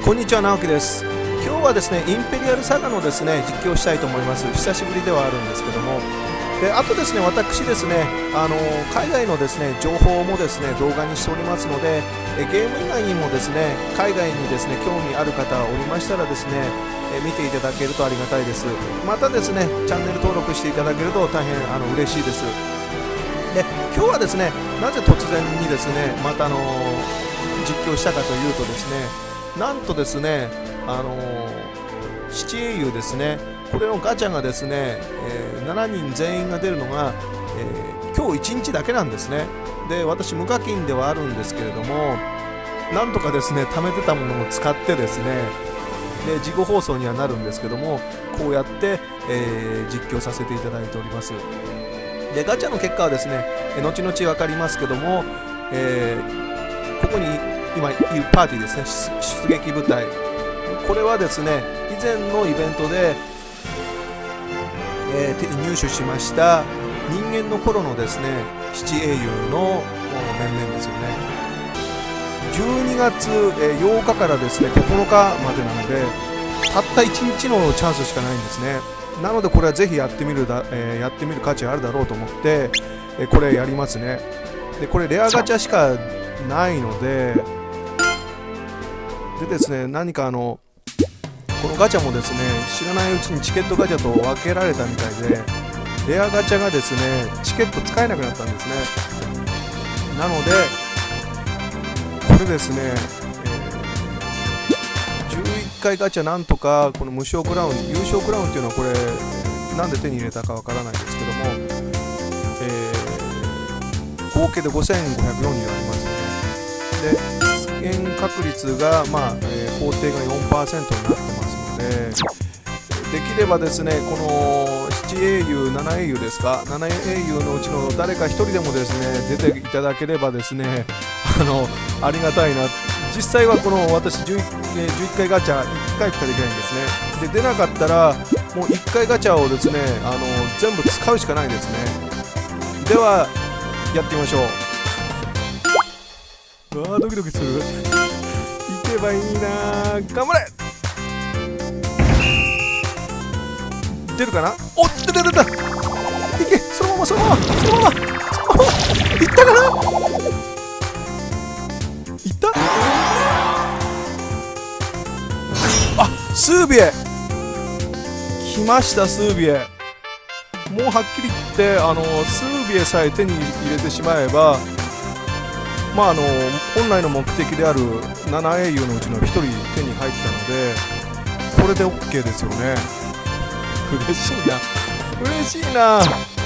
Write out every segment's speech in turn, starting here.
こんにちは、直樹です。今日はですね、インペリアルサガのですね、実況をしたいと思います。久しぶりではあるんですけども。で、あとですね、私ですね、海外のですね、情報もですね、動画にしておりますので、ゲーム以外にもですね、海外にですね、興味ある方おりましたらですね、見ていただけるとありがたいです。またですね、チャンネル登録していただけると大変嬉しいです。で、今日はですね、なぜ突然にですね、また実況したかというとですね、なんとですね、七英雄ですね、これのガチャがですね、7人全員が出るのが、今日1日だけなんですね。で、私無課金ではあるんですけれども、なんとかですね、貯めてたものを使ってですね、で自己放送にはなるんですけども、こうやって、実況させていただいております。で、ガチャの結果はですね、後々分かりますけども、ここに今いるパーティーですね、出撃部隊、これはですね、以前のイベントで、入手しました人間の頃のですね、七英雄の面々ですよね。12月8日からですね、9日までなので、たった1日のチャンスしかないんですね。なのでこれはぜひやってみる価値あるだろうと思って、これやりますね。で、これレアガチャしかないので、ですね、何かこのガチャもですね、知らないうちにチケットガチャと分けられたみたいで、レアガチャがですね、チケット使えなくなったんですね。なのでこれですね、11回ガチャなんとかこの無償クラウン、優勝クラウンっていうのはこれなんで手に入れたかわからないですけども、合計で5542ありますね。で、出現確率が工程が 4% になってますので、できればですね、この7英雄、7英雄ですか、7英雄のうちの誰か1人でもですね、出ていただければですね、ありがたいな。実際はこの私11回ガチャ1回しかできないんですね。で、出なかったらもう1回ガチャをですね、全部使うしかないですね。ではやってみましょう。うわー、ドキドキする。いけばいいなー。頑張れ。出るかな。おっ、出た。いけ、そのままいったかな。いった。あ、スービエ来ました。スービエ、もうはっきり言って、スービエさえ手に入れてしまえば、本来の目的である7英雄のうちの1人手に入ったので、これで OK ですよね。嬉しいな。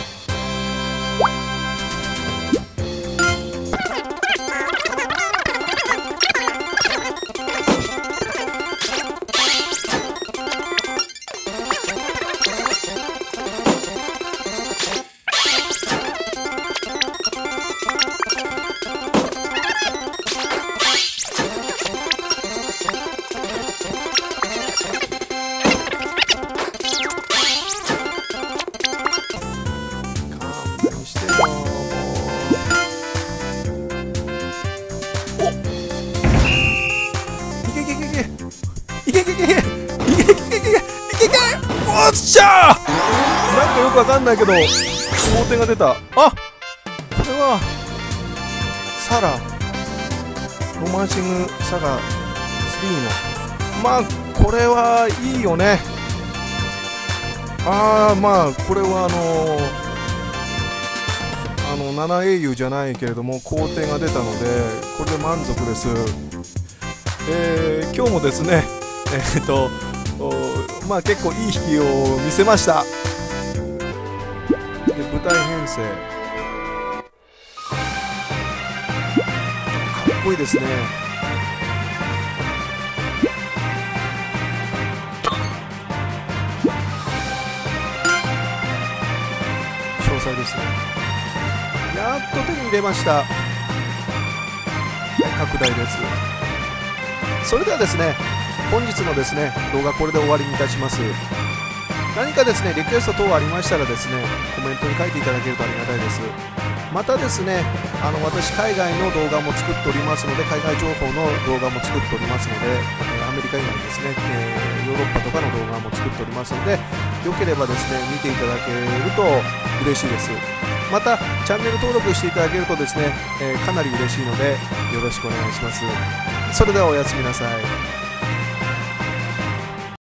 おっしゃー。なんかよくわかんないけど高点が出た。あ、これはサラロマンシングサガ3の、これはいいよね。これは7英雄じゃないけれども高点が出たので、これで満足です。今日もですね、結構いい引きを見せました。で、舞台編成かっこいいですね。詳細ですね。やっと手に入れました。拡大です。それではですね、本日のですね動画これで終わりにいたします。何かですねリクエスト等ありましたらですねコメントに書いていただけるとありがたいです。またですね私海外の動画も作っておりますので、海外情報の動画も作っておりますので、 アメリカ以外ですね、ヨーロッパとかの動画も作っておりますので、よければですね見ていただけると嬉しいです。またチャンネル登録していただけるとですね、かなり嬉しいのでよろしくお願いします。それではおやすみなさい。